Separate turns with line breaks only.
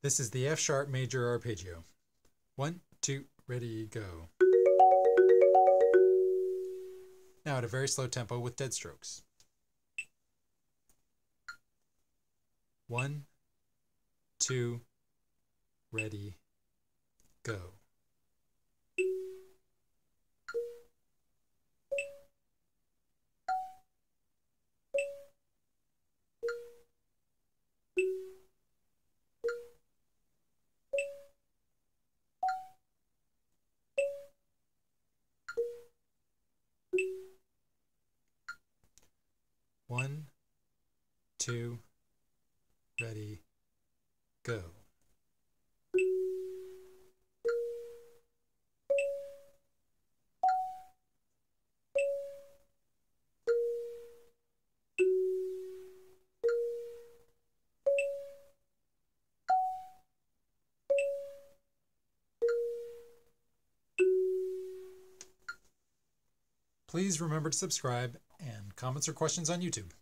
This is the F sharp major arpeggio. 1, 2, ready, go. Now at a very slow tempo with dead strokes. 1, 2, ready, go. One, two, ready, go. Please remember to subscribe and comments or questions on YouTube.